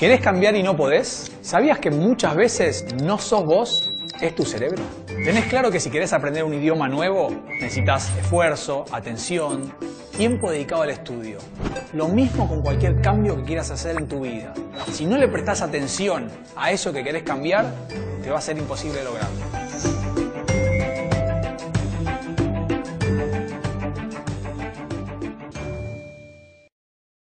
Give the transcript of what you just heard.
¿Querés cambiar y no podés? ¿Sabías que muchas veces no sos vos, es tu cerebro? ¿Tenés claro que si querés aprender un idioma nuevo, necesitas esfuerzo, atención, tiempo dedicado al estudio? Lo mismo con cualquier cambio que quieras hacer en tu vida. Si no le prestás atención a eso que querés cambiar, te va a ser imposible lograrlo.